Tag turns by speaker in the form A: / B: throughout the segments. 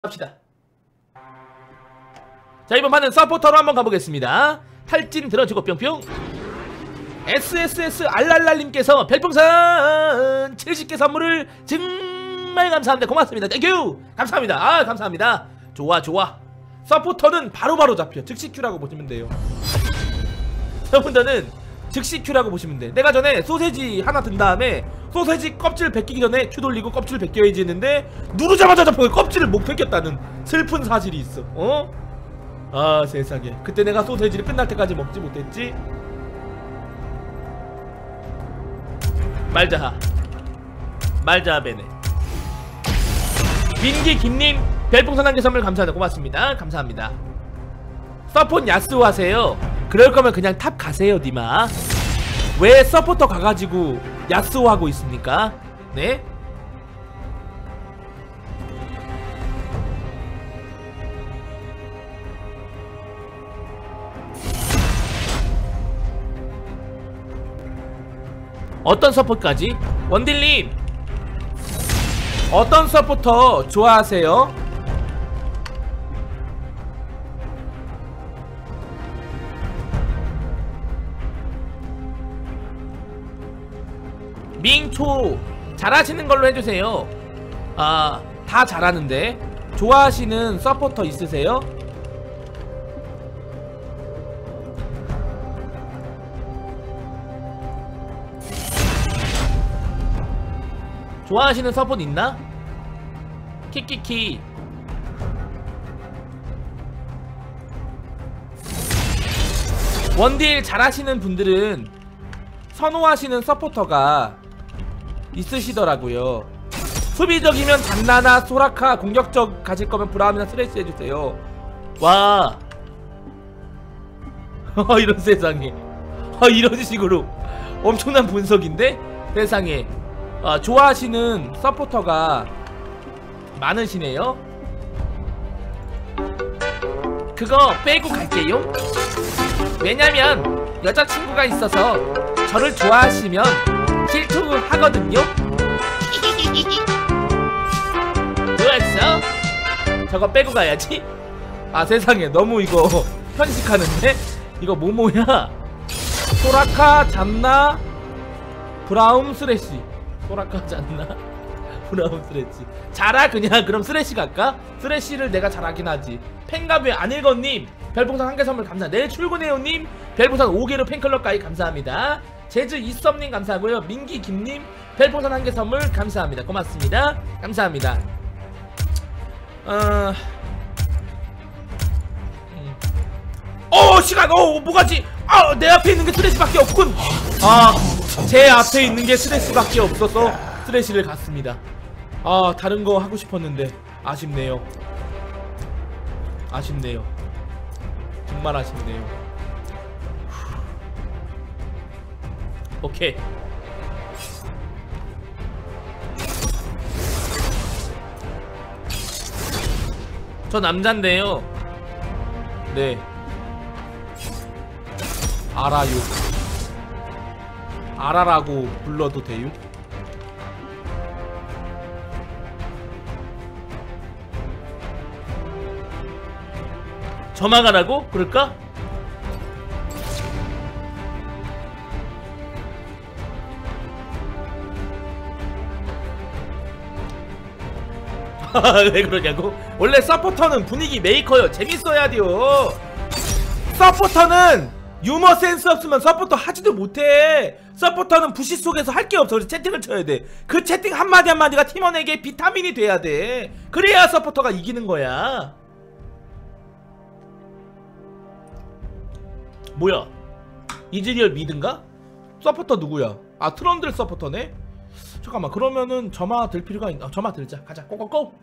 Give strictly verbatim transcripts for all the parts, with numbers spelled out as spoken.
A: 합시다. 자, 이번 판은 서포터로 한번 가보겠습니다. 탈진 들어주고 뿅뿅. 에스에스에스 알랄랄님께서 별풍선 칠십 개 선물을 정말 감사합니다. 고맙습니다. 땡큐. 감사합니다. 아, 감사합니다. 좋아 좋아. 서포터는 바로바로 잡혀. 즉시 큐라고 보시면 돼요. 여러분들은 즉시 큐라고 보시면 돼. 내가 전에 소세지 하나 든 다음에 소세지 껍질 벗기기 전에 큐 돌리고 껍질 벗겨야지 했는데 누르자마자 잡고 껍질을 못 벗겼다는 슬픈 사실이 있어. 어? 아, 세상에. 그때 내가 소세지를 끝날 때까지 먹지 못했지. 말자하 말자하 베네. 민기 김님 별풍선 한 개 선물 감사합니다. 고맙습니다. 감사합니다. 서폿 야스오 하세요. 그럴 거면 그냥 탑 가세요. 니마 왜 서포터 가가지고 야스오 하고 있습니까? 네? 어떤 서포트까지? 원딜님 어떤 서포터 좋아하세요? 밍초 잘하시는 걸로 해주세요. 아, 다 잘하는데 좋아하시는 서포터 있으세요? 좋아하시는 서폿 있나? 키키키. 원딜 잘하시는 분들은 선호하시는 서포터가 있으시더라고요. 수비적이면 잔나나 소라카, 공격적 가실 거면 브라움이나 스레시 해주세요. 와. 이런 세상에. 이런 식으로 엄청난 분석인데? 세상에. 아, 좋아하시는 서포터가 많으시네요. 그거 빼고 갈게요. 왜냐면 여자친구가 있어서 저를 좋아하시면 질투 하거든요. 좋았어? 저거 빼고 가야지. 아, 세상에. 너무 이거 편식하는데? 이거 뭐뭐야? 소라카, 잔나, 브라움, 스레시. 소라카, 잔나, 브라움, 스레시. 자라 그냥. 그럼 스레시 갈까? 스레시를 내가 잘하긴 하지. 팬가뷰 안일건님 별풍선 한 개 선물 감사합니다. 내일 출근해요님 별풍선 오 개로 팬클럽 가입 감사합니다. 제주 이썸님 감사하고요. 민기 김님 별풍선 한 개 선물 감사합니다. 고맙습니다. 감사합니다. 어... 음. 어, 시간. 어, 뭐가지? 아, 내 앞에 있는 게 스레시밖에 없군. 아, 제 앞에 있는 게 스레시밖에 없어서 스레시를 갔습니다. 아, 다른 거 하고 싶었는데 아쉽네요. 아쉽네요. 정말 아쉽네요. 오케이. 저 남잔데요. 네. 알아요. 알아라고 불러도 돼요? 저만 가라고? 그럴까? 왜 그러냐고? 원래 서포터는 분위기 메이커요. 재밌어야 돼요. 서포터는 유머 센스 없으면 서포터 하지도 못해. 서포터는 부시 속에서 할 게 없어. 그래서 채팅을 쳐야 돼. 그 채팅 한마디 한마디가 팀원에게 비타민이 돼야 돼. 그래야 서포터가 이기는 거야. 뭐야? 이즈리얼 미드인가? 서포터 누구야? 아, 트런들 서포터네? 잠깐만, 그러면은 점화 들 필요가 있나? 어, 점화 들자. 가자. 고고고.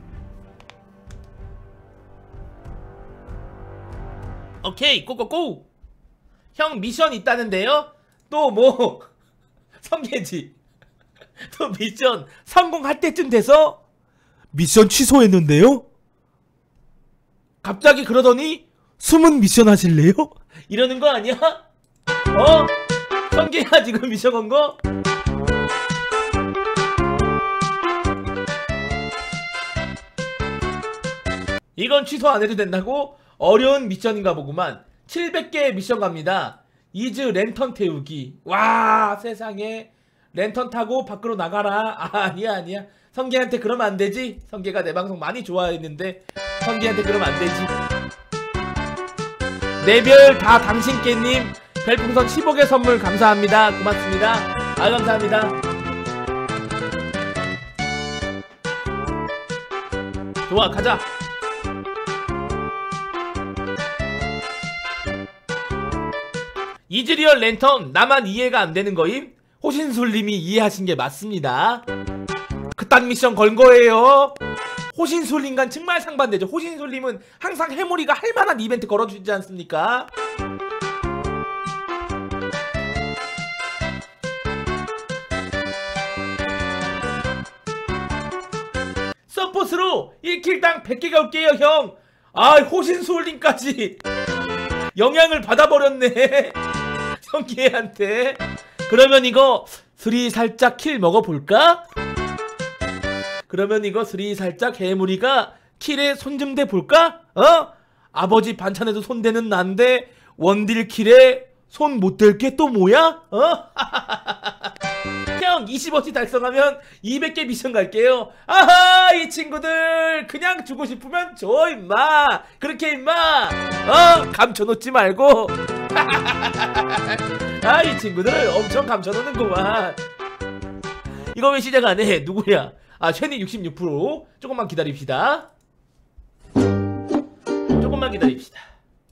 A: 오케이, 고고고. 형 미션 있다는데요? 또 뭐 성계지. 또 미션 성공할 때쯤 돼서 미션 취소했는데요? 갑자기 그러더니 숨은 미션 하실래요? 이러는 거 아니야? 어? 성계야 지금 미션 건 거? 이건 취소 안 해도 된다고? 어려운 미션인가 보구만. 칠백 개 미션 갑니다. 이즈 랜턴 태우기. 와, 세상에. 랜턴 타고 밖으로 나가라. 아, 아니야 아니야. 성계한테 그러면 안 되지. 성계가 내 방송 많이 좋아했는데 성계한테 그러면 안 되지. 네 별 다 당신께님 별풍선 십억 개 선물 감사합니다. 고맙습니다. 아, 감사합니다. 좋아, 가자. 이즈리얼 랜턴 나만 이해가 안 되는 거임? 호신술님이 이해하신 게 맞습니다. 그딴 미션 건 거예요. 호신술님과는 정말 상반되죠. 호신술님은 항상 해물이가 할만한 이벤트 걸어주지 않습니까? 서포스로 일 킬당 백 개 가올게요 형. 아, 호신술님까지 영향을 받아버렸네 성기한테. 그러면 이거 스리 살짝 킬 먹어볼까? 그러면 이거 스리 살짝 해물이가 킬에 손 좀 대볼까? 어? 아버지 반찬에도 손 대는 난데 원딜 킬에 손 못 댈 게 또 뭐야? 어? 형 이십워치 달성하면 이백 개 미션 갈게요. 아하, 이 친구들 그냥 주고 싶으면 줘 임마. 그렇게 임마. 어? 감춰놓지 말고. 아, 이 친구들 엄청 감춰놓는구만. 이거 왜 시작 안 해? 누구야? 아, 쉐니 육십육 퍼센트. 조금만 기다립시다. 조금만 기다립시다.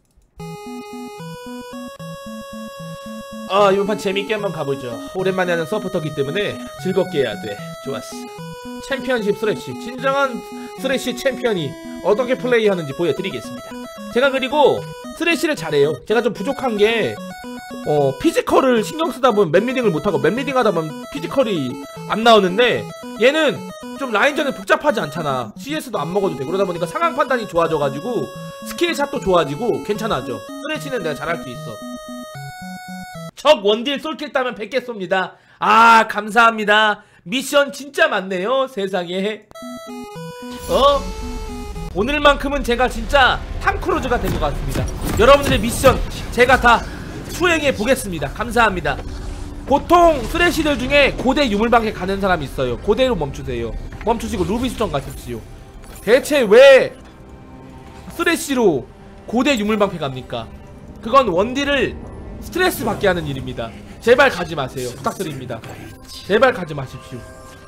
A: 아, 이번 판 재밌게 한번 가보죠. 오랜만에 하는 서포터기 때문에 즐겁게 해야 돼. 좋았어. 챔피언십 스래시. 진정한 스래시 챔피언이 어떻게 플레이하는지 보여드리겠습니다. 제가 그리고 스래시를 잘해요. 제가 좀 부족한 게 어, 피지컬을 신경 쓰다 보면 맵리딩을 못하고 맵리딩 하다 보면 피지컬이 안 나오는데 얘는 좀 라인전에 복잡하지 않잖아. 씨에스도 안 먹어도 돼. 그러다 보니까 상황 판단이 좋아져가지고 스킬샷도 좋아지고 괜찮아져. 스래시는 내가 잘할 수 있어. 적 원딜 솔킬 따면 백 개 쏩니다. 아, 감사합니다. 미션 진짜 많네요. 세상에. 어? 오늘만큼은 제가 진짜 탐크루즈가 된 것 같습니다. 여러분들의 미션 제가 다 수행해 보겠습니다. 감사합니다. 보통 쓰레시들 중에 고대 유물방에 가는 사람이 있어요. 고대로 멈추세요. 멈추시고 루비 수정 가십시오. 대체 왜 쓰레시로 고대 유물방패 갑니까? 그건 원딜을 스트레스 받게 하는 일입니다. 제발 가지 마세요. 부탁드립니다. 제발 가지 마십시오.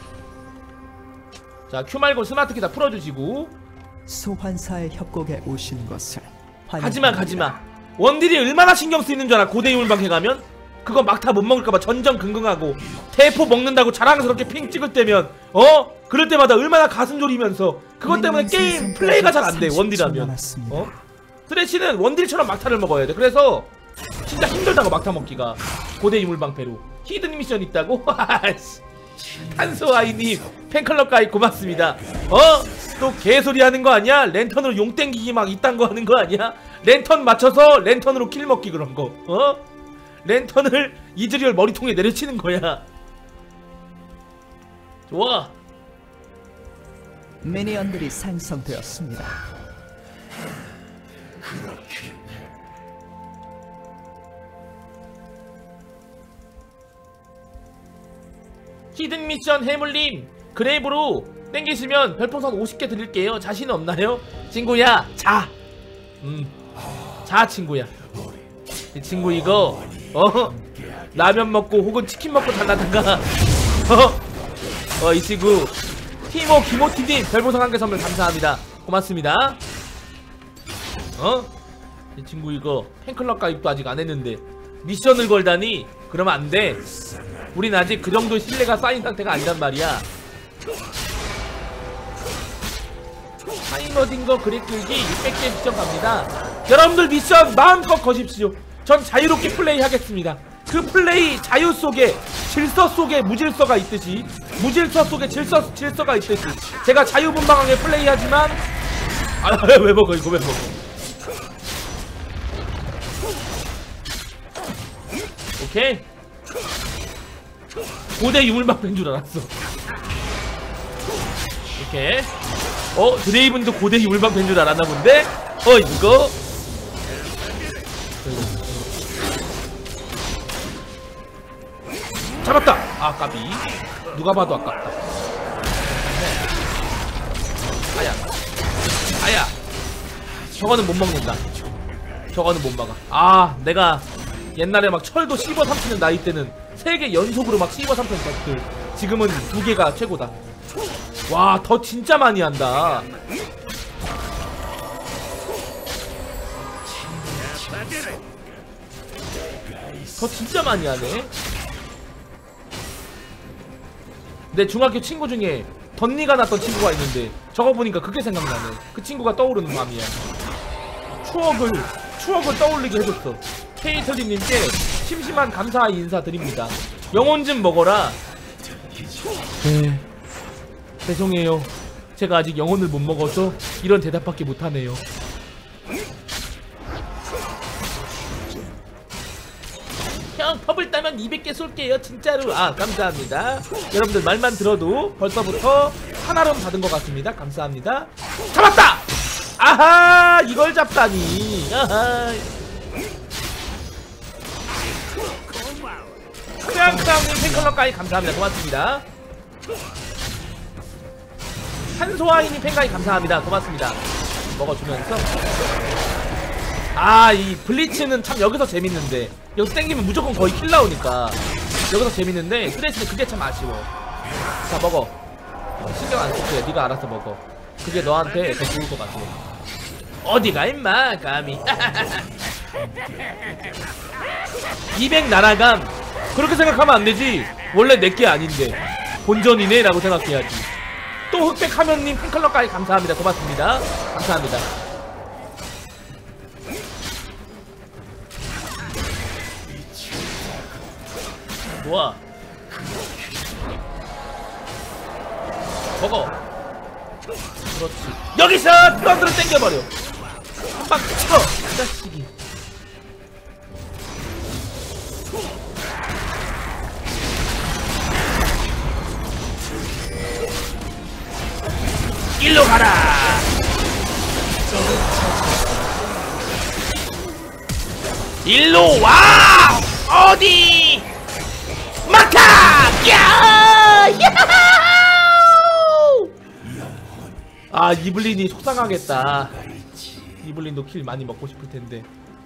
A: 자, Q 말고 스마트키 다 풀어주시고.
B: 소환사의 협곡에 오신 것을
A: 가지마 가지마. 원딜이 얼마나 신경 쓰이는 줄 알아. 고대 유물방패 가면? 그거 막타 못 먹을까봐 전전긍긍하고 대포 먹는다고 자랑스럽게 핑 찍을 때면 어? 그럴 때마다 얼마나 가슴 졸이면서 그것 때문에 게임 플레이가 잘 안 돼. 원딜하면 어? 스트레시는 원딜처럼 막타를 먹어야 돼. 그래서 진짜 힘들다고 막타 먹기가. 고대 유물방패로 히든 미션 있다고? 한소아이님 팬클럽 가입 고맙습니다. 어? 또 개소리 하는 거 아니야? 랜턴으로 용 땡기기 막 이딴 거 하는 거 아니야? 랜턴 맞춰서 랜턴으로 킬 먹기 그런 거 어? 랜턴을 이즈리얼 머리통에 내려치는 거야. 좋아.
B: 미니언들이 생성되었습니다.
A: 히든 미션 해물님 그레이브로 땡기시면 별풍선 오십 개 드릴게요. 자신 없나요? 친구야 자. 음. 자 친구야. 이 친구 이거 어? 라면 먹고 혹은 치킨 먹고 달라든가 어? 어, 이 친구 티모 김호티님 별풍선 한 개 선물 감사합니다. 고맙습니다. 어? 이 친구 이거 팬클럽 가입도 아직 안 했는데 미션을 걸다니? 그러면 안 돼. 우린 아직 그 정도 신뢰가 쌓인 상태가 아니란 말이야. 타이머딩거 그립 끌기 육백 개 미션 갑니다. 여러분들 미션 마음껏 거십시오. 전 자유롭게 플레이 하겠습니다. 그 플레이 자유 속에 질서 속에 무질서가 있듯이 무질서 속에 질서, 질서가 있듯이 제가 자유분방하게 플레이하지만 아, 왜 먹어 이거 왜 먹어. 오케이. 고대 유물방패인 줄 알았어. 이렇게 어? 드레이븐도 고대희 울방 팬 줄 알았나 본데? 어 이거? 잡았다! 아 까비. 누가 봐도 아깝다. 아야 아야 저거는 못 먹는다. 저거는 못 막아. 아 내가 옛날에 막 철도 씹어 삼키는 나이 때는 세 개 연속으로 막 씹어 삼키는 것들 지금은 두 개가 최고다. 와 더 진짜 많이 한다. 더 진짜 많이 하네. 내 중학교 친구 중에 덧니가 났던 친구가 있는데 저거 보니까 그게 생각나네. 그 친구가 떠오르는 맘이야. 추억을 추억을 떠올리게 해줬어. 케이틀리님께 심심한 감사의 인사드립니다. 영혼 좀 먹어라. 네 죄송해요. 제가 아직 영혼을 못 먹어서 이런 대답밖에 못하네요. 형 펍을 따면 이백 개 쏠게요 진짜로. 아 감사합니다. 여러분들 말만 들어도 벌써부터 한아름 받은 것 같습니다. 감사합니다. 잡았다! 아하 이걸 잡다니. 아하 크랑크랑님 팬클럽까지 감사합니다. 고맙습니다. 한소아이님 팬까지 감사합니다. 고맙습니다. 먹어주면서 아 이 블리츠는 참 여기서 재밌는데 여기서 땡기면 무조건 거의 킬 나오니까 여기서 재밌는데 스트레스는 그게 참 아쉬워. 자 먹어. 어, 신경 안 쓸게. 네가 알아서 먹어. 그게 너한테 더 좋을 것 같아. 어디가 임마 감히. 이백 날아감 그렇게 생각하면 안되지. 원래 내게 아닌데 본전이네 라고 생각해야지. 또 흑백하면님 팬클럽까지 감사합니다. 고맙습니다. 감사합니다. 좋아 먹어. 그렇지. 여기서 트런드를 땡겨버려. 한방 쳐 이 자식이. 일로 가라. 일로 와. 어디 마카. 야! 아 이블린이 속상하겠다. 이블린도 킬 많이 먹고 싶을 텐데.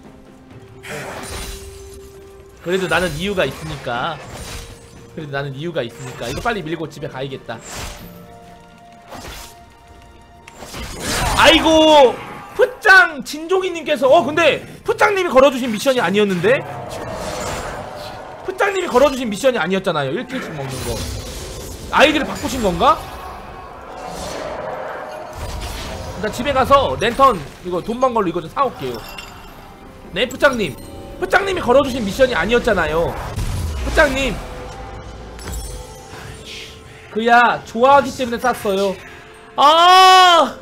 A: 그래도 나는 이유가 있으니까. 그래도 나는 이유가 있으니까 이거 빨리 밀고 집에 가야겠다. 아이고 푸짱 진종이님께서 어 근데 푸짱님이 걸어주신 미션이 아니었는데? 푸짱님이 걸어주신 미션이 아니었잖아요. 일 킬씩 먹는거 아이디를 바꾸신건가? 나 집에 가서 랜턴 이거 돈 번 걸로 이거 좀 사올게요. 네 푸짱님 푸짱님이 걸어주신 미션이 아니었잖아요. 푸짱님 그야 좋아하기 때문에 쐈어요. 아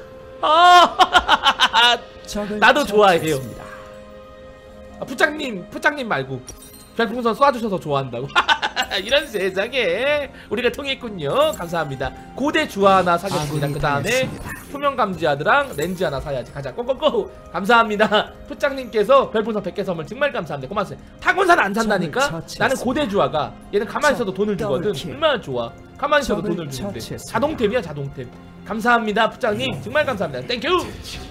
A: 아 나도 좋아해요. 아, 푸짱님 푸짱님 말고 별풍선 쏴주셔서 좋아한다고. 이런 세상에 우리가 통했군요. 감사합니다. 고대 주화 하나 사겠습니다. 그 다음에 투명 감지하드랑 렌즈 하나 사야지. 가자 꼬꼬꼬. 감사합니다. 푸짱님께서 별풍선 백 개 선물 정말 감사합니다. 고맙습니다. 타곤사는 안 산다니까. 나는 고대 주화가 얘는 가만히 있어도 돈을 주거든. 얼마나 좋아. 가만히 있어도 돈을 주는데 자동템이야 자동템. 감사합니다 푸짱님 정말 감사합니다. 땡큐.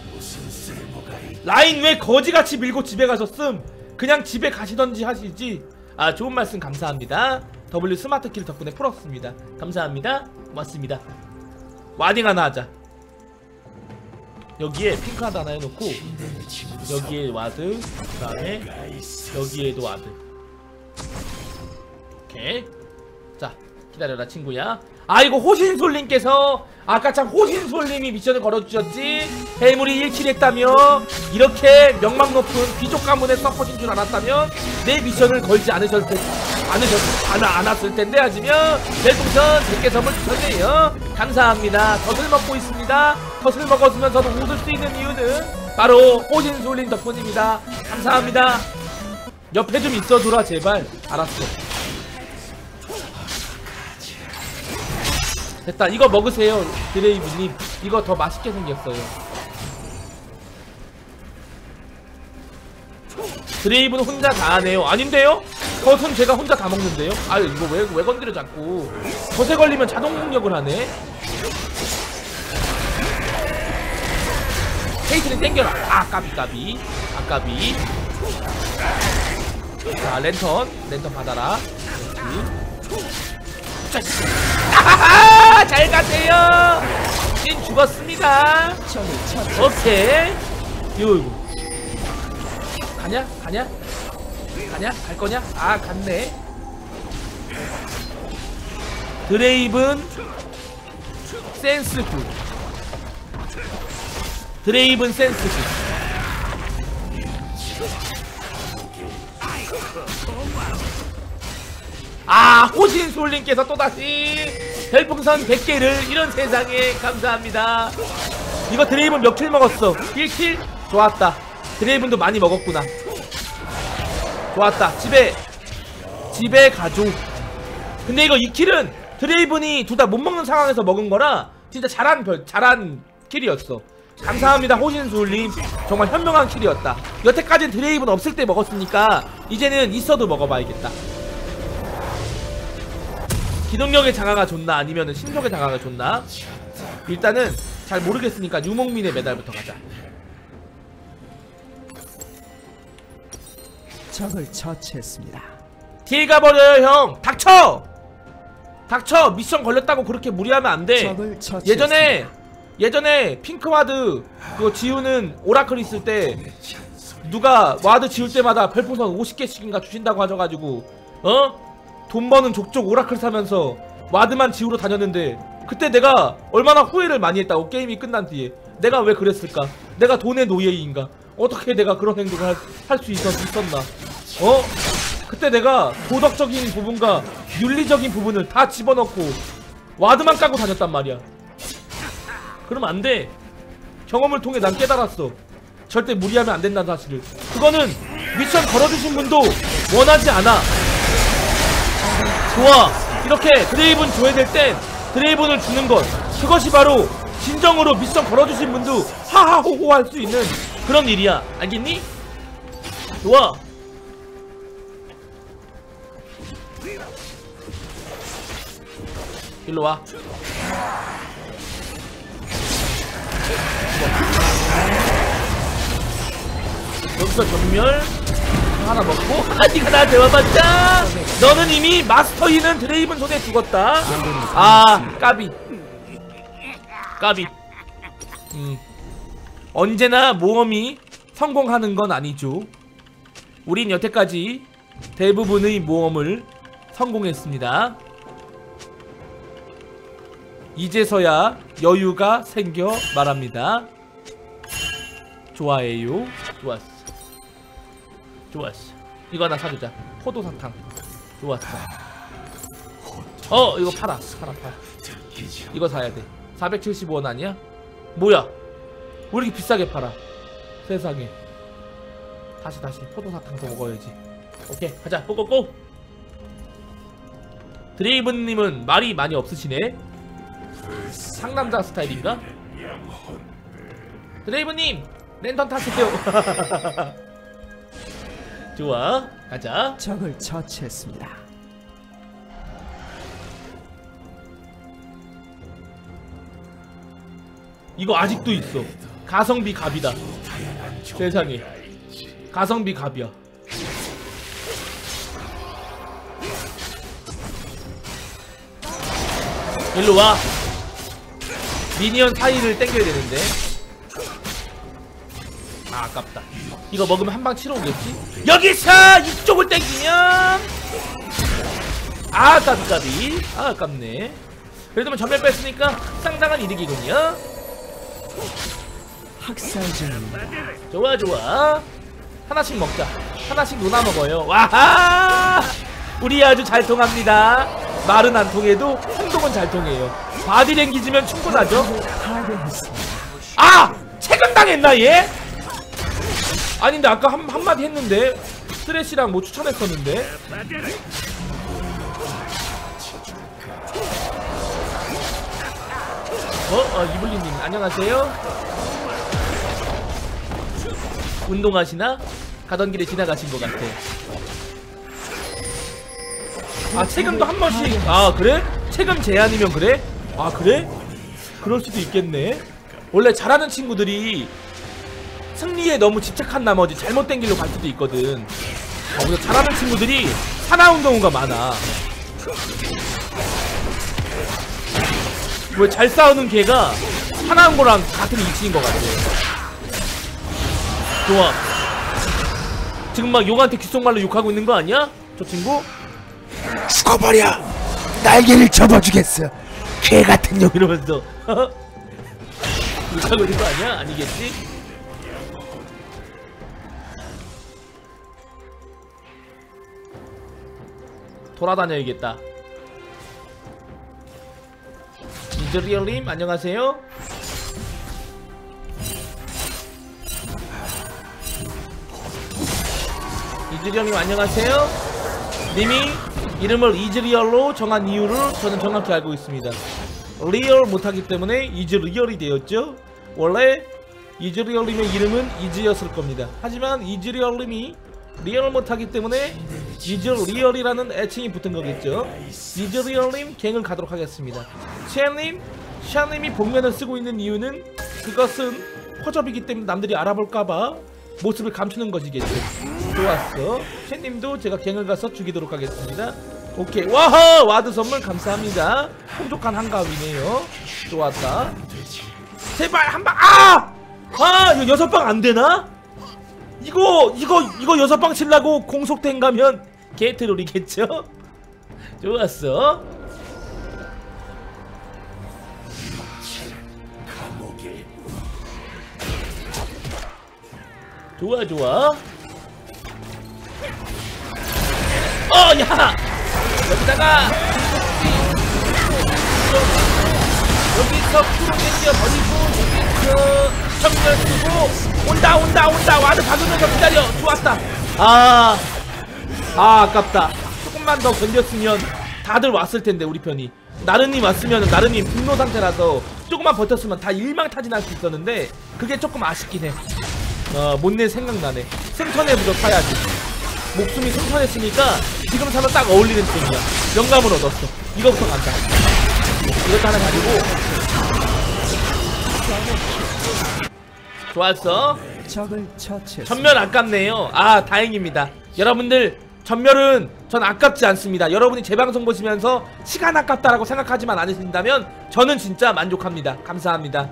A: 라인 왜 거지같이 밀고 집에 가셨음. 그냥 집에 가시던지 하시지. 아 좋은 말씀 감사합니다. W 스마트킬 덕분에 풀었습니다. 감사합니다. 고맙습니다. 와딩 하나 하자. 여기에 핑크 하나 하나 해놓고 여기에 와드 그 다음에 여기에도 와드. 오케이 자 기다려라 친구야. 아이고 호신솔님께서 아까 참 호신솔님이 미션을 걸어주셨지. 해물이 일 킬 했다며 이렇게 명망 높은 귀족 가문의 서포트인 줄 알았다면 내 미션을 걸지 않으셨을 텐데 않으셨 안, 안 왔을 텐데 하시면 별풍선 백 개 선물 주셨네요. 감사합니다. 덫을 먹고 있습니다. 덫을 먹었으면 저도 웃을 수 있는 이유는 바로 호신솔님 덕분입니다. 감사합니다. 옆에 좀 있어줘라 제발. 알았어. 됐다. 이거 먹으세요 드레이브님. 이거 더 맛있게 생겼어요. 드레이브는 혼자 다 하네요. 아닌데요? 겉은 제가 혼자 다 먹는데요? 아유 이거 왜, 왜 건드려 자꾸. 겉에 걸리면 자동 공격을 하네. 케이트는 땡겨라. 아 까비 까비. 아 까비. 자 랜턴 랜턴 받아라. 그렇지. 아하하 잘 가세요. 진 죽었습니다. 오케이. 이거 이거 가냐? 가냐? 가냐? 갈 거냐? 아 갔네. 드레이븐 센스 굿. 드레이븐 센스 굿. 아 호신솔님께서 또다시 별풍선 백 개를 이런 세상에 감사합니다. 이거 드레이븐 몇 킬 먹었어? 일 킬? 좋았다. 드레이븐도 많이 먹었구나. 좋았다. 집에 집에 가줘. 근데 이거 이 킬은 드레이븐이 둘 다 못 먹는 상황에서 먹은 거라 진짜 잘한 별 잘한 킬이었어. 감사합니다 호신솔님. 정말 현명한 킬이었다. 여태까지 드레이븐 없을 때 먹었으니까 이제는 있어도 먹어봐야겠다. 기동력의 장화가 좋나 아니면은 신속의 장화가 좋나? 일단은 잘 모르겠으니까 유목민의 메달부터 가자.
B: 적을 처치했습니다.
A: 딜 가버려요 형. 닥쳐! 닥쳐! 미션 걸렸다고 그렇게 무리하면 안돼.
B: 적을 처치했습니다.
A: 예전에 예전에 핑크와드 그거 지우는 오라클 있을 때 누가 와드 지울 때마다 별풍선 오십 개씩인가 주신다고 하셔가지고 어? 돈 버는 족족 오라클 사면서 와드만 지우러 다녔는데 그때 내가 얼마나 후회를 많이 했다고. 게임이 끝난 뒤에 내가 왜 그랬을까? 내가 돈의 노예인가? 어떻게 내가 그런 행동을 할 수 있었나? 어? 그때 내가 도덕적인 부분과 윤리적인 부분을 다 집어넣고 와드만 까고 다녔단 말이야. 그러면 안 돼. 경험을 통해 난 깨달았어. 절대 무리하면 안 된다는 사실을. 그거는 미션 걸어주신 분도 원하지 않아. 좋아. 이렇게 드레이븐 줘야 될 땐 드레이븐을 주는 것. 그것이 바로 진정으로 미션 걸어주신 분도 하하호호 할 수 있는 그런 일이야. 알겠니? 좋아. 일로와. 여기서 전멸 하나 먹고 아 니가 나 대화받자. 너는 이미 마스터이는 드레이븐 손에 죽었다. 아 까비 까비. 음 언제나 모험이 성공하는 건 아니죠. 우린 여태까지 대부분의 모험을 성공했습니다. 이제서야 여유가 생겨 말합니다. 좋아해요. 좋았어. 좋았어. 이거 하나 사주자. 포도사탕. 좋았어. 어 이거 팔아. 팔아 팔아. 이거 사야 돼. 사백칠십오 원 아니야? 뭐야? 왜 이렇게 비싸게 팔아? 세상에. 다시 다시 포도사탕 더 먹어야지. 오케이 가자. 고고고. 드레이븐님은 말이 많이 없으시네. 상남자 스타일인가? 드레이븐님 랜턴 타세요. 좋아 가자.
B: 적을 처치했습니다.
A: 이거 아직도 있어. 가성비 갑이다. 세상에 가성비 갑이야. 일로와. 미니언 사이를 땡겨야 되는데 아 아깝다. 이거 먹으면 한방 치러 오겠지? 여기서 이쪽을 땡기면 아 까비까비. 아 아깝네. 그래도 뭐 전멸 뺐으니까 상당한 이득이군요.
B: 학살 중입니다.
A: 좋아 좋아. 하나씩 먹자. 하나씩 누나 먹어요. 와하 우리 아주 잘 통합니다. 말은 안 통해도 행동은 잘 통해요. 바디랭귀지면 충분하죠. 아! 체근당했나 얘? 아닌데 아까 한, 한마디 했는데 스트레시랑 뭐 추천했었는데. 어? 어 이블린님 안녕하세요. 운동하시나? 가던 길에 지나가신 것 같아. 아 체금도 한 번씩. 아 그래? 체금 제한이면 그래? 아 그래? 그럴 수도 있겠네. 원래 잘하는 친구들이 승리에 너무 집착한 나머지 잘못된 길로 갈 수도 있거든. 어, 그래서 잘하는 친구들이 사나운 경우가 많아. 왜 잘 싸우는 걔가 사나운 거랑 같은 위치인 것 같아. 좋아. 지금 막 욕한테 귓속말로 욕하고 있는 거 아니야? 저 친구?
C: 죽어버려! 날개를 접어주겠어! 개 같은 놈!
A: 이러면서 욕하고 있는 거 아니야? 아니겠지? 돌아다녀야겠다. 이즈리얼님 안녕하세요. 이즈리얼님 안녕하세요. 님이 이름을 이즈리얼로 정한 이유를 저는 정확히 알고 있습니다. 리얼 못하기 때문에 이즈리얼이 되었죠. 원래 이즈리얼님의 이름은 이즈였을 겁니다. 하지만 이즈리얼님이 리얼 못하기 때문에 이즈리얼이라는 애칭이 붙은 거겠죠. 이즈리얼님 갱을 가도록 하겠습니다. 샤님, 샤님이 복면을 쓰고 있는 이유는 그것은 허접이기 때문에 남들이 알아볼까봐 모습을 감추는 것이겠죠. 좋았어. 샤님도 제가 갱을 가서 죽이도록 하겠습니다. 오케이. 와하! 와드 선물 감사합니다. 풍족한 한가위네요. 좋았다. 제발 한방. 아! 아! 이거 여섯 방 안 되나? 이거 이거 이거 여섯 방 치려고 공속된 가면 게이트롤이겠죠? 좋았어. 좋아 좋아. 어 야! 여기다가 여기서 프로 땡겨 버리고 여기서 정면 쓰고 온다 온다 온다. 와드 박으면서 기다려. 좋았다. 아, 아 아깝다. 조금만 더 견뎠으면 다들 왔을텐데 우리 편이. 나르님 왔으면 나르님 분노 상태라서 조금만 버텼으면 다 일망타진할 수 있었는데 그게 조금 아쉽긴 해. 어 못내 생각나네. 승천의 부적 타야지. 목숨이 승천했으니까 지금 사면 딱 어울리는 팀이야. 영감을 얻었어. 이거부터 간다. 이것도 하나 가지고. 좋았어.
B: 적을 처치했습니다.
A: 전멸 아깝네요. 아 다행입니다. 여러분들 전멸은 전 아깝지 않습니다. 여러분이 제 방송 보시면서 시간 아깝다라고 생각하지만 않으신다면 저는 진짜 만족합니다. 감사합니다.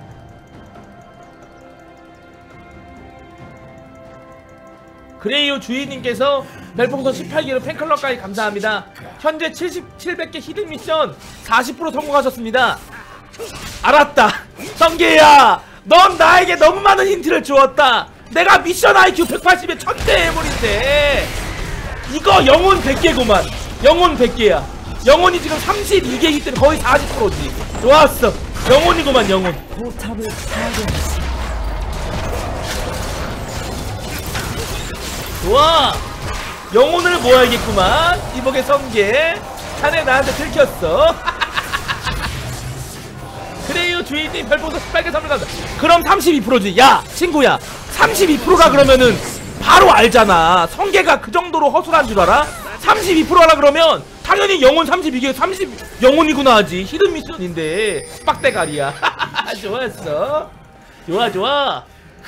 A: 그레이오 주인님께서 별풍선 십팔 개로 팬클럽까지 감사합니다. 현재 칠백 개 히든 미션 사십 퍼센트 성공하셨습니다. 알았다. 성계야, 넌 나에게 너무 많은 힌트를 주었다. 내가 미션 아이큐 백팔십에 천대 해버린데 이거 영혼 백 개구만. 영혼 백 개야. 영혼이 지금 삼십이 개이기 때문에 거의 사십 퍼센트지. 좋았어. 영혼이구만 영혼.
B: 포탑을 파괴했습니다.
A: 좋아. 영혼을 모아야겠구만. 이복의 성계. 자네 나한테 들켰어. 그래요 주인님 별풍선 십팔 개 선물 감사합니다. 그럼 삼십이 퍼센트지. 야 친구야, 삼십이 퍼센트가 그러면은 바로 알잖아. 성계가 그 정도로 허술한 줄 알아? 삼십이 퍼센트라 그러면 당연히 영혼 삼십이 개 삼십 영혼이구나 하지. 히든 미션인데 빡대가리야. 좋았어. 좋아 좋아.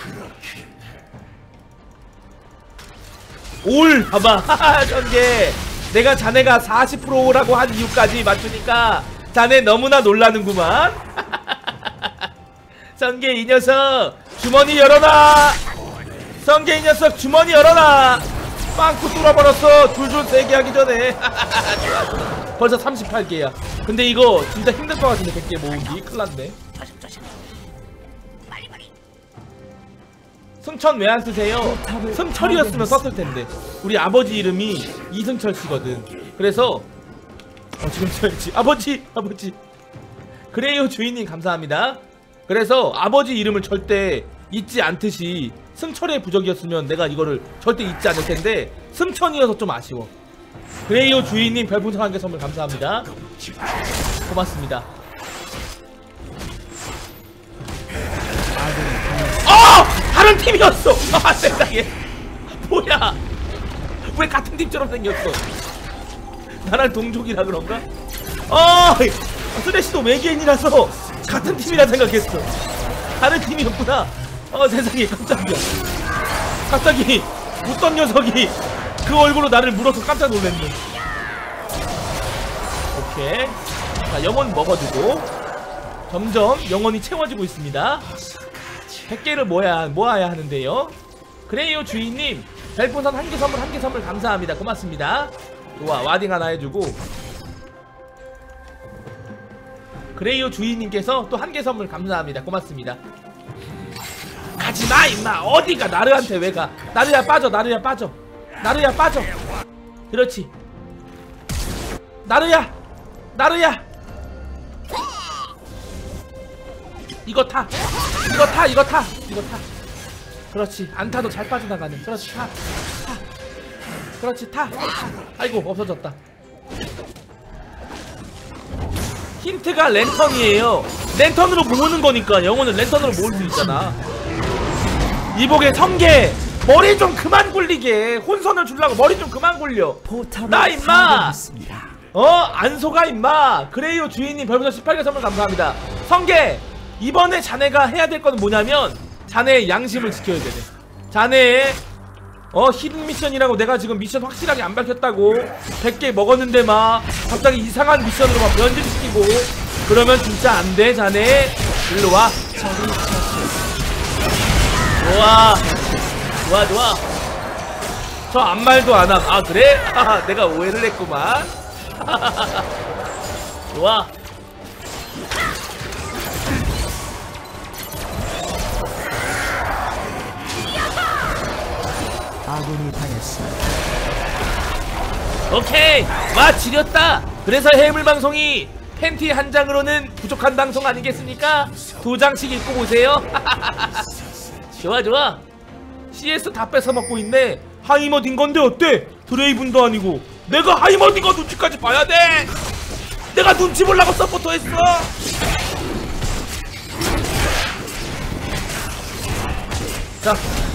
A: 올 봐봐. 전개 내가 자네가 사십 퍼센트라고 한 이유까지 맞추니까 자네 너무나 놀라는구만. 성게 이 녀석 주머니 열어놔. 성게 이 녀석 주머니 열어놔. 빵꾸 뚫어버렸어. 줄줄 세게 하기 전에. 벌써 삼십팔 개야 근데 이거 진짜 힘들 것 같은데 백 개 모으기 큰일났네. 승천 왜 안 쓰세요? 승철이었으면 썼을 텐데. 우리 아버지 이름이 이승철 씨거든. 그래서 어 지금 써야지. 아버지 아버지. 그래요 주인님 감사합니다. 그래서 아버지 이름을 절대 잊지 않듯이 승철의 부적이었으면 내가 이거를 절대 잊지 않을 텐데 승천이어서 좀 아쉬워. 그래요 주인님 별풍선 한 개 선물 감사합니다. 고맙습니다. 다른 팀이었어. 아 세상에. 뭐야? 왜 같은 팀처럼 생겼어? 나랑 동족이라 그런가? 어, 스레시도 외계인이라서 같은 팀이라 생각했어. 다른 팀이었구나. 어 세상에 깜짝이야. 갑자기 웃던 녀석이 그 얼굴로 나를 물어서 깜짝 놀랐네. 오케이. 자 영혼 먹어주고 점점 영혼이 채워지고 있습니다. 백 개를 모아야, 모아야 하는데요. 그레이오 주인님 별풍선 한 개 선물 한 개 선물 감사합니다. 고맙습니다. 좋아 와딩 하나 해주고 그레이오 주인님께서 또 한 개 선물 감사합니다. 고맙습니다. 가지마 임마. 어디가 나르한테 왜 가. 나르야 빠져. 나르야 빠져. 나르야 빠져. 그렇지. 나르야 나르야 이거 타 이거 타 이거 타 이거 타. 그렇지. 안 타도 잘 빠져나가네. 그렇지. 타 타. 그렇지. 타. 아이고 없어졌다. 힌트가 랜턴이에요. 랜턴으로 모으는 거니까 영혼은 랜턴으로 모을 수 있잖아. 이복의 성게 머리 좀 그만 굴리게. 혼선을 주려고 머리 좀 그만 굴려. 나 임마 어? 안 속아 임마. 그레이오 주인님 별풍선 십팔 개 선물 감사합니다. 성게 이번에 자네가 해야 될 건 뭐냐면 자네의 양심을 지켜야 되네. 자네의 어 히든 미션이라고 내가 지금 미션 확실하게 안 밝혔다고 백 개 먹었는데 막 갑자기 이상한 미션으로 막 변질시키고 그러면 진짜 안 돼. 자네 일로와. 좋아 좋아 좋아. 저 아무 말도 안 함. 아 그래? 아, 내가 오해를 했구만. 좋아.
B: 아군이 당했습니다.
A: 오케이 와 지렸다. 그래서 해물방송이 팬티 한 장으로는 부족한 방송 아니겠습니까? 두 장씩 입고 보세요. 좋아 좋아. 씨에스 다 뺏어먹고 있네. 하이머딘 건데 어때? 드레이븐도 아니고. 내가 하이머딘 거 눈치까지 봐야 돼. 내가 눈치 보려고 서포터 했어. 자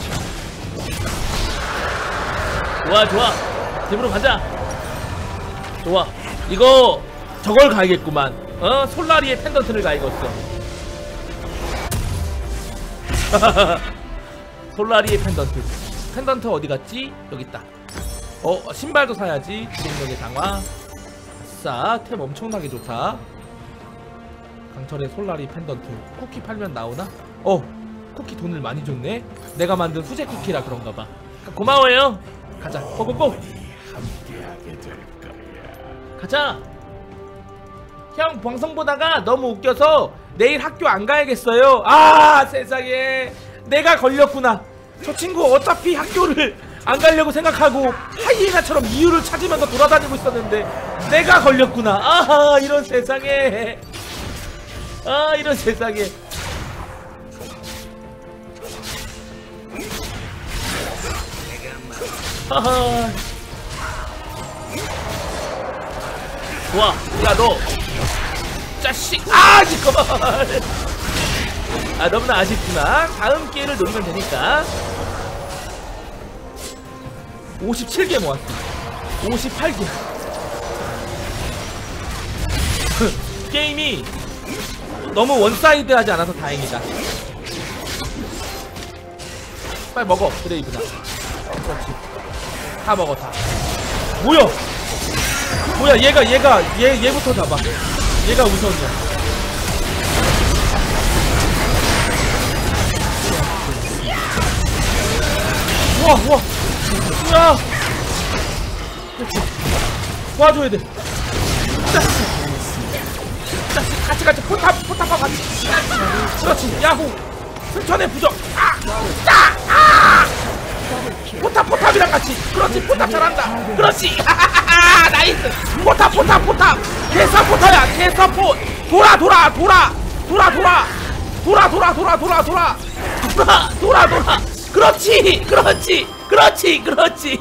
A: 좋아 좋아. 집으로 가자. 좋아. 이거 저걸 가야겠구만. 어? 솔라리의 펜던트를 가야겠어. 솔라리의 펜던트. 펜던트 어디 갔지? 여기 있다. 어 신발도 사야지. 기능력의 강화. 아싸 템 엄청나게 좋다. 강철의 솔라리 펜던트. 쿠키 팔면 나오나? 어 쿠키 돈을 많이 줬네. 내가 만든 수제 쿠키라 그런가봐. 고마워요. 가자. 고고고. 가자. 형 방송 보다가 너무 웃겨서 내일 학교 안 가야겠어요. 아 세상에 내가 걸렸구나. 저 친구 어차피 학교를 안 가려고 생각하고 하이에나처럼 이유를 찾으면서 돌아다니고 있었는데 내가 걸렸구나. 아하 이런 세상에. 아 이런 세상에. 하하. 좋아. 야 너 자식. 아 잠깐만. 아 너무나 아쉽지만 다음 기회를 노리면 되니까. 오십칠 개 모았어. 오십팔 개. 게임이 너무 원사이드하지 않아서 다행이다. 빨리 먹어 드레이브다. 그렇지. 다 먹어 다. 뭐야? 뭐야 얘가 얘가 얘 얘부터 잡아. 얘가 우선이야. 우와 우와. 야. 그렇지. 도와줘야 돼. 같이 같이 포탑 포탑하고 같이. 그렇지. 야호. 승천의 부적. 아. 아. 아. 포탑 포탑이랑 같이. 그렇지. 포탑 잘한다. 그렇지. 나이스. 포탑 포탑 포탑. 개사포타야. 개사포. 돌아 돌아 돌아 돌아 돌아 돌아 돌아 돌아 돌아 돌아 돌아 돌아 돌아. 그렇지 그렇지 그렇지 그렇지.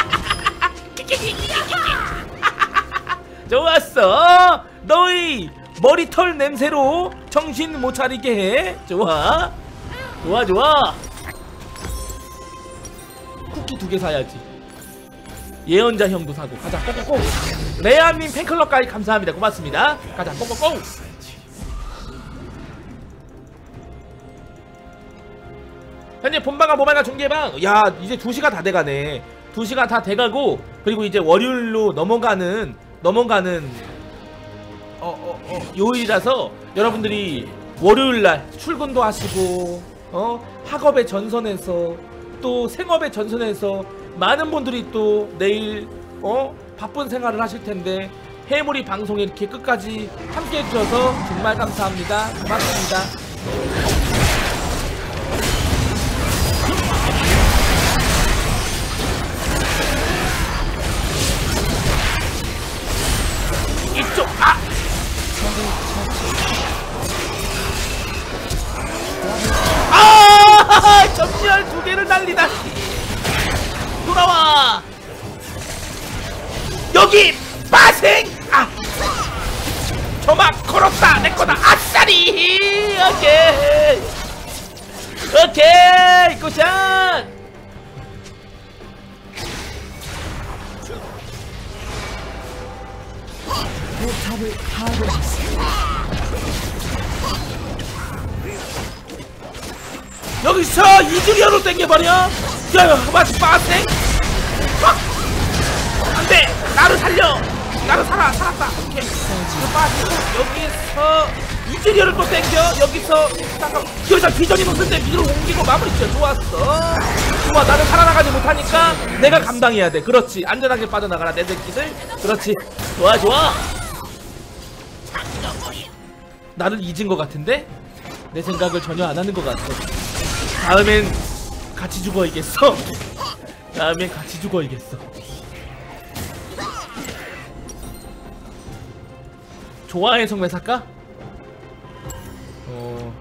A: 좋았어. 너희 머리털 냄새로 정신 못 차리게 해. 좋아 좋아 좋아. 두 개 사야지. 예언자 형도 사고. 가자 꼬꼬꼬. 레아님 팬클럽까지 감사합니다. 고맙습니다. 가자 꼬꼬꼬. 현재 본방과 모방과 중계방. 야 이제 두 시가 다 돼가네. 두 시가 다 돼가고 그리고 이제 월요일로 넘어가는 넘어가는 어 어 어 요일이라서 여러분들이 월요일날 출근도 하시고 어 학업의 전선에서 또 생업의 전선에서 많은 분들이 또 내일 어 바쁜 생활을 하실 텐데 해물이 방송에 이렇게 끝까지 함께 해주셔서 정말 감사합니다. 고맙습니다. 이쪽 아! 아! 점지열 두 개를 날리다. 돌아와. 여기 빠생. 아! 저막 걸었다. 내 거다. 아싸리. 오케이. 오케이. 굿샷.
B: 포탑을 파괴했습니다.
A: 여기서 이즈리얼로 땡겨버려. 야야 마치 빠생. 어? 안돼. 나를 살려. 나를 살아. 살았다. 오케이. 빠지고 여기서 이즈리얼을 또 땡겨. 여기서 잠깐 여기서 비전이 높은데 위로 옮기고 마무리 지어. 좋았어. 좋아. 나는 살아나가지 못하니까 내가 감당해야 돼. 그렇지. 안전하게 빠져나가라 내 새끼들. 그렇지. 좋아 좋아. 나를 잊은 것 같은데? 내 생각을 전혀 안 하는 것 같아. 다음엔 같이 죽어야겠어. 다음엔 같이 죽어야겠어. 좋아의 성매 살까? 어...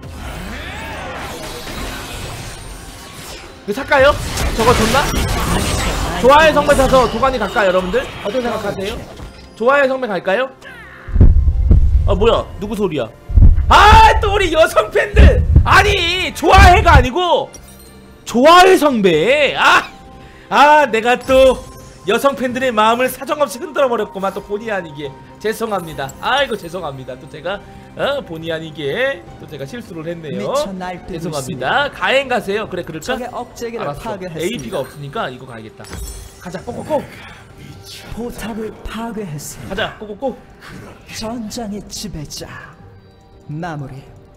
A: 이거 살까요? 저거 좋나? 좋아의 성매 사서 도관이 갈까 여러분들? 어떻게 생각하세요? 좋아의 성매 갈까요? 아 뭐야 누구 소리야? 아 또 우리 여성 팬들. 아니 좋아해가 아니고 좋아의 성배. 아, 아 내가 또 여성 팬들의 마음을 사정없이 흔들어 버렸구만. 또 본의 아니게 죄송합니다. 아이고 죄송합니다. 또 제가 어, 본의 아니게 또 제가 실수를 했네요. 죄송합니다. 가행 가세요. 그래 그럴까? 알았어. 에이피가 없으니까 이거 가야겠다. 가자 꼬꼬꼬.
B: 포탑을 파괴했습니다.
A: 가자 꼬꼬꼬.
B: 전장의 지배자 마무리.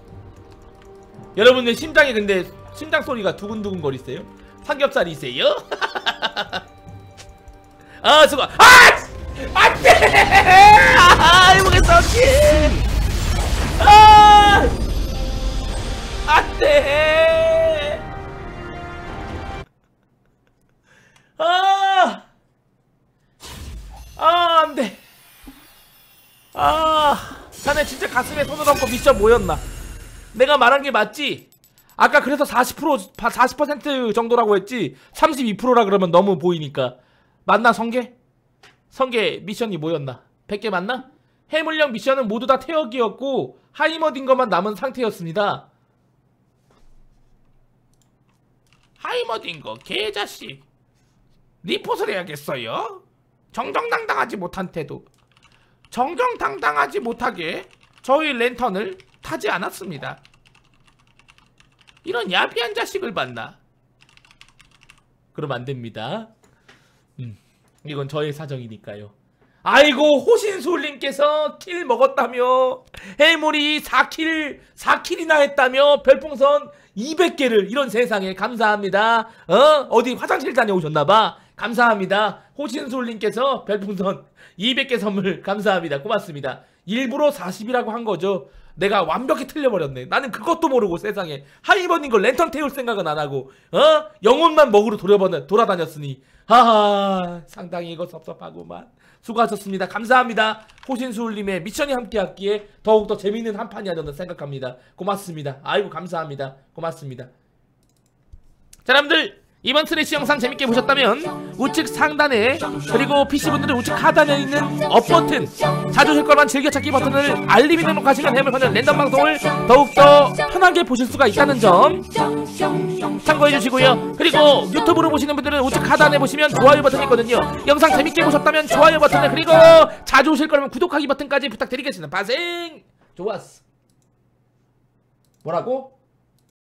A: 여러분들 심장이 근데 심장 소리가 두근두근 거리세요? 삼겹살이세요? 아 수고. 아! 안돼! 아 해보겠어. 오케이. 아! 안돼! 아! 아 안돼. 아 자네 진짜 가슴에 손을 얹고 미션 뭐였나? 내가 말한 게 맞지? 아까 그래서 사십 퍼센트 사십 퍼센트 정도라고 했지 삼십이 퍼센트라 그러면 너무 보이니까. 맞나 성게? 성게 미션이 뭐였나? 백 개 맞나? 해물형 미션은 모두 다 태역이었고 하이머딘 것만 남은 상태였습니다. 하이머딘 거 개자식 리포트를 해야겠어요? 정정당당하지 못한 태도. 정정당당하지 못하게 저희 랜턴을 타지 않았습니다. 이런 야비한 자식을 봤나? 그럼 안됩니다. 음, 이건 저의 사정이니까요. 아이고 호신술님께서 킬 먹었다며 해물이 사 킬 사 킬이나 했다며 별풍선 이백 개를. 이런 세상에 감사합니다. 어? 어디 화장실 다녀오셨나봐. 감사합니다. 호신술님께서 별풍선 이백 개 선물 감사합니다. 고맙습니다. 일부러 사십이라고 한 거죠. 내가 완벽히 틀려버렸네. 나는 그것도 모르고 세상에 하이버님 걸 랜턴 태울 생각은 안 하고 어? 영혼만 먹으러 돌아버는 돌아다녔으니 하하 상당히 이거 섭섭하구만. 수고하셨습니다. 감사합니다. 호신수울님의 미션이 함께하기에 더욱더 재밌는 한판이 하려는 생각합니다. 고맙습니다. 아이고 감사합니다. 고맙습니다. 자 여러분들 이번 스레시 영상 재밌게 보셨다면 우측 상단에 그리고 피씨분들은 우측 하단에 있는 업 버튼, 자주 할 걸만 즐겨찾기 버튼을 알림이 등록하시면 해물파는 랜덤 방송을 더욱더 편하게 보실 수가 있다는 점 참고해 주시고요. 그리고 유튜브로 보시는 분들은 우측 하단에 보시면 좋아요 버튼이 있거든요. 영상 재밌게 보셨다면 좋아요 버튼을, 그리고 자주 오실 거라면 구독하기 버튼까지 부탁드리겠습니다. 빠생! 좋았어. 뭐라고?